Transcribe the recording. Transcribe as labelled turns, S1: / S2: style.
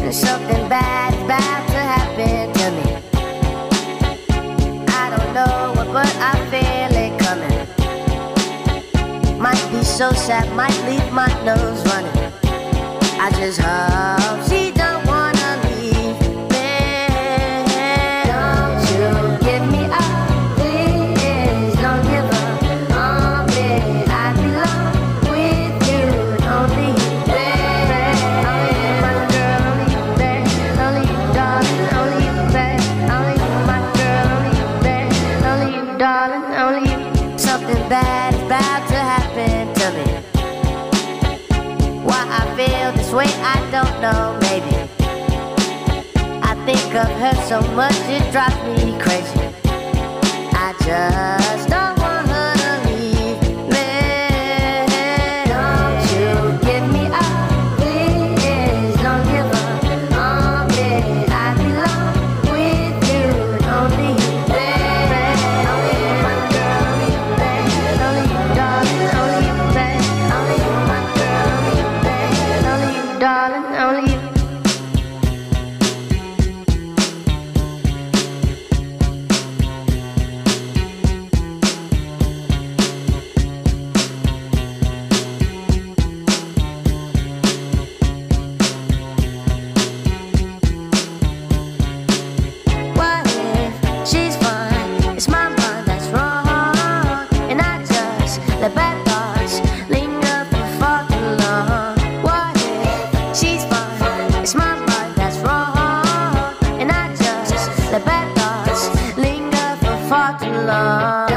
S1: Something bad is about to happen to me. I don't know what, but I feel it coming. Might be so sad, might leave my nose running. I just hope she don't wanna leave me. Don't you give me up, please. Don't give up on me. I belong with you, only you, baby. Only you, my girl, only you, baby. Only you, darling, only you, baby. Only you, my girl, only you, baby. Only you, darling, only you. Something bad is about to happen to me. Why I feel this way, I don't know, maybe I think of her so much, it drives me crazy. I just don't want her to leave me. Don't you give me up, please. Don't give up on me. I belong with you, only you, baby. Only you, my girl, only you, baby. Only you, darling, only you, baby. Only you, my girl, only you, baby. Only you, darling, only you. What if she's fine? It's my mind that's wrong, and I just let bad thoughts linger for far too long. What if she's fine? It's my mind that's wrong, and I just let bad thoughts linger for far too long.